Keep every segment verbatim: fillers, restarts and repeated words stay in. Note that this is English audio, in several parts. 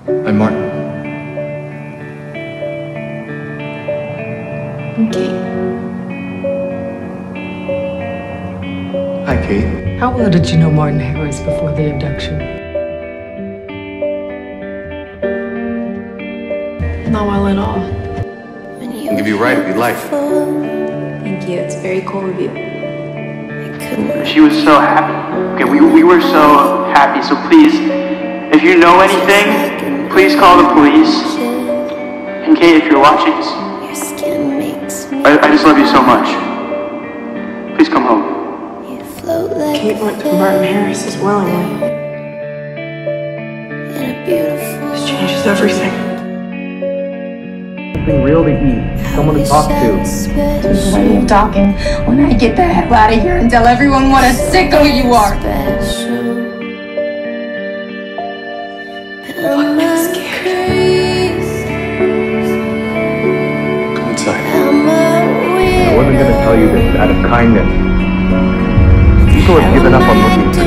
I'm Martin. I'm Kate. Hi, Kate. How well did you know Martin Harris before the abduction? Not well at all. I can give you a ride if you'd like. Thank you. It's very cool of you. She was so happy. Okay, we, we were so happy, so please, if you know anything, please call the police. And Kate, if you're watching, I, I just love you so much. Please come home. Kate went to Martin Harris's willingly. This changes everything. Something real to eat, someone to talk to. There's a way of talking when I get the hell out of here and tell everyone what a sicko you are. I'm scared. Come inside. I wasn't going to tell you this out of kindness. People have given up on looking for you.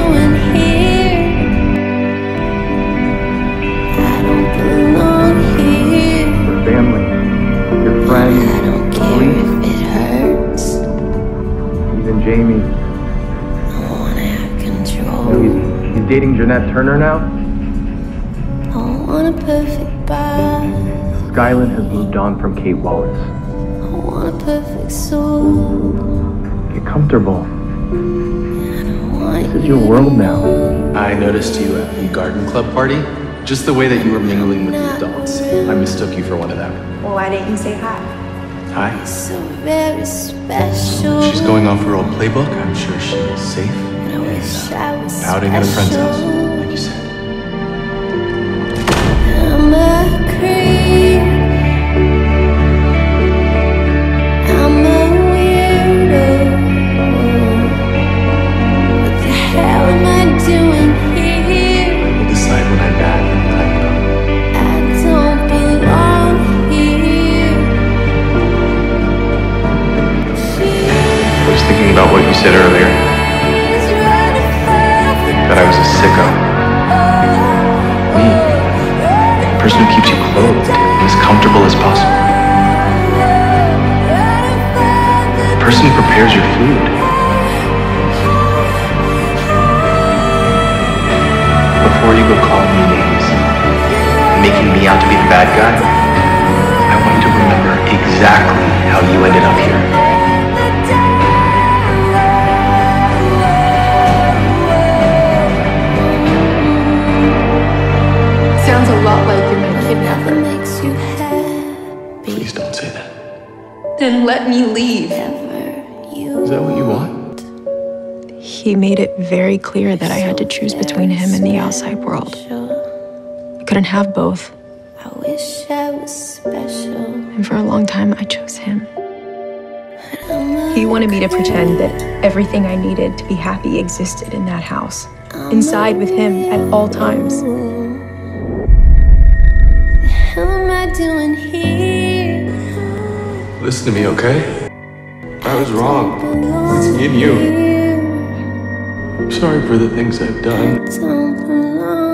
Your family, your friends, the police, even Jamie. You know, he's, he's dating Jeanette Turner now. Skyland has moved on from Kate Wallace. Get comfortable. This is your world now. I noticed you at the garden club party. Just the way that you were mingling with the adults. I mistook you for one of them. Well, why didn't you say hi? Hi. So she's going off her old playbook. I'm sure she's safe and uh, outing at a friend's house, like you said. About what you said earlier, that I was a sicko. Me, the person who keeps you clothed and as comfortable as possible. The person who prepares your food. Before you go calling me names and making me out to be the bad guy, I want you to remember exactly how you ended up here. Sounds a lot like you're my kidnapper. Please don't say that. Then let me leave. Is that what you want? He made it very clear that I had to choose between him and the outside world. I couldn't have both. And for a long time, I chose him. He wanted me to pretend that everything I needed to be happy existed in that house, inside with him at all times. Listen to me, okay? I was wrong. It's me and you. I'm sorry for the things I've done.